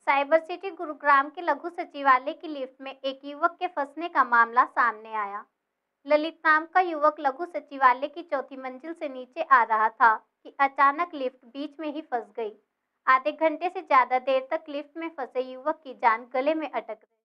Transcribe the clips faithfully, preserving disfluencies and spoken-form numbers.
Cyber city Gurugram के लघु सचिवालय की लिफ्ट में एक युवक के फंसने का मामला सामने आया। ललित नाम का युवक लघु सचिवालय की चौथी मंजिल से नीचे आ रहा था कि अचानक लिफ्ट बीच में ही फंस गई। आधे घंटे से ज्यादा देर तक लिफ्ट में फंसे युवक की जान गले में अटक गई।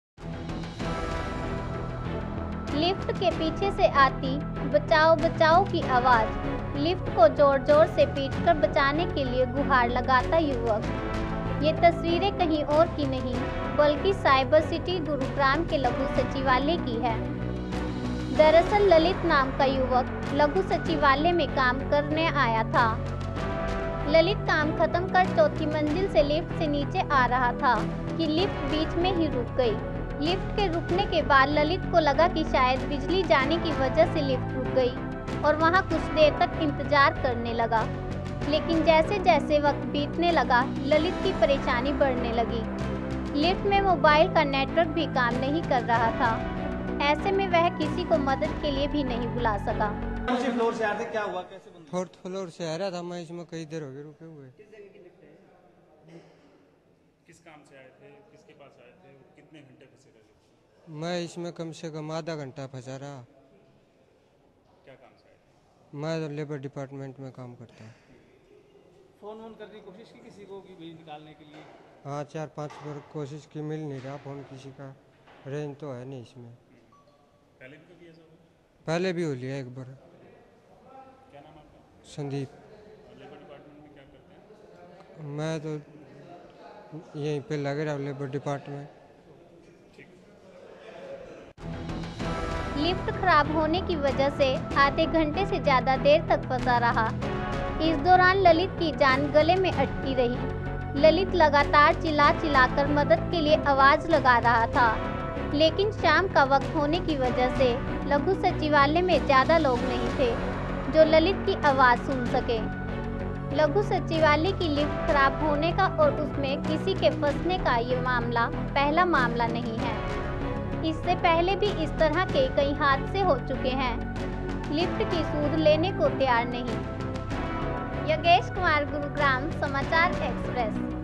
लिफ्ट के पीछे से आती बचाओ बचाओ की आवाज, लिफ्ट को जोर जोर से पीटकर बचाने के लिए गुहार लगाता युवक। ये तस्वीरें कहीं और की नहीं बल्कि साइबर सिटी गुरुग्राम के लघु सचिवालय की है। दरअसल ललित नाम का युवक लघु सचिवालय में काम करने आया था। ललित काम खत्म कर चौथी मंजिल से लिफ्ट से नीचे आ रहा था कि लिफ्ट बीच में ही रुक गई। लिफ्ट के रुकने के बाद ललित को लगा कि शायद बिजली जाने की वजह से लिफ्ट रुक गई और वहां कुछ देर तक इंतजार करने लगा। लेकिन जैसे जैसे वक्त बीतने लगा ललित की परेशानी बढ़ने लगी। लिफ्ट में मोबाइल का नेटवर्क भी काम नहीं कर रहा था। ऐसे में वह किसी को मदद के लिए भी नहीं बुला सका। कौन सी फ्लोर से आ रहे थे, क्या हुआ, कैसे बंद? फोर्थ फ्लोर से आ रहा था मैं, इसमें कई देर हो गई रुके हुए। किस जगह की लिफ्ट है? किस काम से आए थे, किसके पास आए थे, कितने घंटे फंसे रहे? मैं इसमें कम से कम आधा घंटा फंसा रहा। क्या काम से आए थे? मैं लेबर डिपार्टमेंट में काम करता हूँ। फोन वोन करने की कोशिश की किसी को कि बिजली निकालने के लिए? हाँ, चार पांच बार कोशिश की, मिल नहीं रहा फोन किसी का। रेंज तो है नहीं इसमें। पहले भी कभी ऐसा हुआ? पहले भी हो लिया एक बार। क्या नाम आपका? संदीप। और लेबर डिपार्टमेंट में क्या करते हैं? मैं तो यहीं पे लगे रहा लेबर डिपार्टमेंट। लिफ्ट खराब होने की वजह से आधे घंटे से ज्यादा देर तक फंसा रहा। इस दौरान ललित की जान गले में अटकी रही। ललित लगातार चिल्ला चिल्लाकर मदद के लिए आवाज लगा रहा था, लेकिन शाम का वक्त होने की वजह से लघु सचिवालय में ज्यादा लोग नहीं थे जो ललित की आवाज सुन सके। लघु सचिवालय की लिफ्ट खराब होने का और उसमें किसी के फंसने का ये मामला पहला मामला नहीं है। इससे पहले भी इस तरह के कई हादसे हो चुके हैं। लिफ्ट की सूद लेने को तैयार नहीं। योगेश कुमार, गुरुग्राम समाचार एक्सप्रेस।